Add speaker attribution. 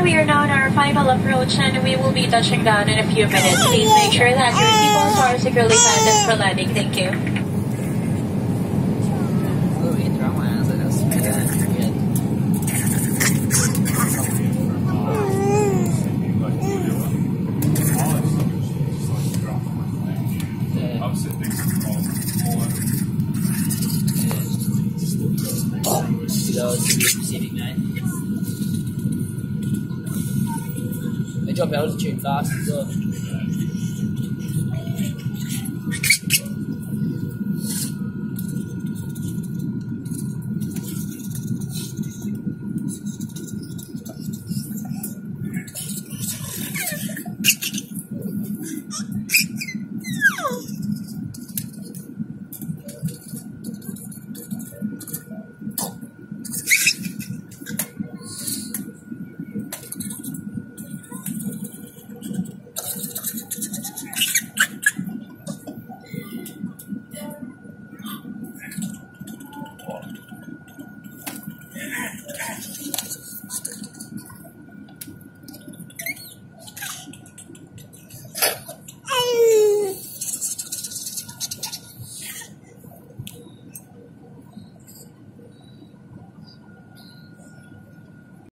Speaker 1: we are now on our final approach and we will be touching down in a few minutes. Please make sure that your seatbelts are securely fastened for landing. Thank you.
Speaker 2: Pacific 9. 你做表是全花，是不？